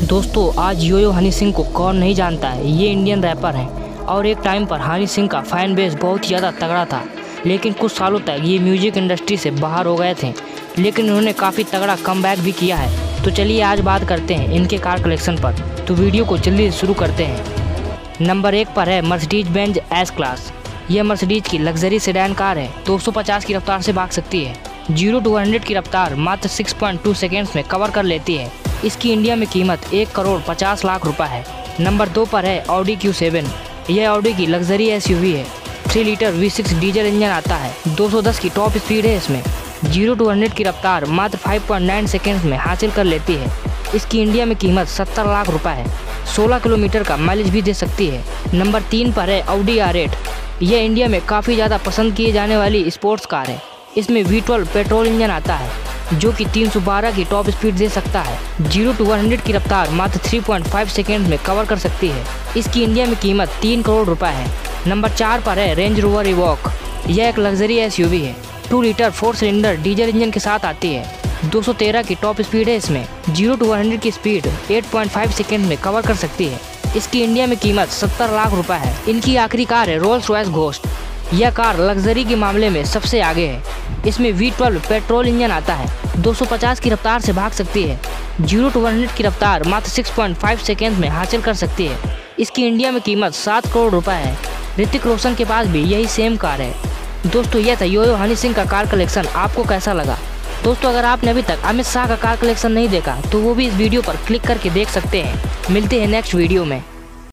दोस्तों आज योयो हनी सिंह को कौन नहीं जानता है। ये इंडियन रैपर हैं और एक टाइम पर हनी सिंह का फैन बेस बहुत ही ज़्यादा तगड़ा था, लेकिन कुछ सालों तक ये म्यूजिक इंडस्ट्री से बाहर हो गए थे, लेकिन इन्होंने काफ़ी तगड़ा कमबैक भी किया है। तो चलिए आज बात करते हैं इनके कार कलेक्शन पर, तो वीडियो को जल्दी शुरू करते हैं। नंबर 1 पर है मर्सिडीज बेंज एस क्लास। यह मर्सिडीज की लग्जरी सेडान कार है, 250 की रफ्तार से भाग सकती है। 0 to 100 की रफ्तार मात्र 6.2 सेकेंड्स में कवर कर लेती है। इसकी इंडिया में कीमत 1,50,00,000 रुपए है। नंबर 2 पर है ऑडी Q7। यह ऑडी की लग्जरी SUV है। 3 लीटर V6 डीजल इंजन आता है। 210 की टॉप स्पीड है इसमें। 0 to 100 की रफ्तार मात्र 5.9 सेकेंड्स में हासिल कर लेती है। इसकी इंडिया में कीमत 70 लाख रुपए है। 16 किलोमीटर का माइलेज भी दे सकती है। नंबर 3 पर है ऑडी R8। यह इंडिया में काफ़ी ज़्यादा पसंद किए जाने वाली स्पोर्ट्स कार है। इसमें V12 पेट्रोल इंजन आता है, जो कि 312 की टॉप स्पीड दे सकता है। 0 to 100 की रफ्तार मात्र 3.5 सेकेंड में कवर कर सकती है। इसकी इंडिया में कीमत 3 करोड़ रुपए है। नंबर 4 पर है रेंज रोवर इवॉक। यह एक लग्जरी SUV है। 2 लीटर 4 सिलेंडर डीजल इंजन के साथ आती है। 213 की टॉप स्पीड है इसमें। 0 to 100 की स्पीड 8.5 सेकेंड में कवर कर सकती है। इसकी इंडिया में कीमत 70 लाख रुपए है। इनकी आखिरी कार है रोल्स रॉयस घोस्ट। यह कार लग्जरी के मामले में सबसे आगे है। इसमें V12 पेट्रोल इंजन आता है। 250 की रफ्तार से भाग सकती है। 0 to 100 की रफ्तार मात्र 6.5 सेकेंड में हासिल कर सकती है। इसकी इंडिया में कीमत 7 करोड़ रुपए है। ऋतिक रोशन के पास भी यही सेम कार है। दोस्तों यह था योयो हनी सिंह का कार कलेक्शन। आपको कैसा लगा? दोस्तों अगर आपने अभी तक अमित शाह का कार कलेक्शन नहीं देखा तो वो भी इस वीडियो पर क्लिक करके देख सकते हैं। मिलते हैं नेक्स्ट वीडियो में।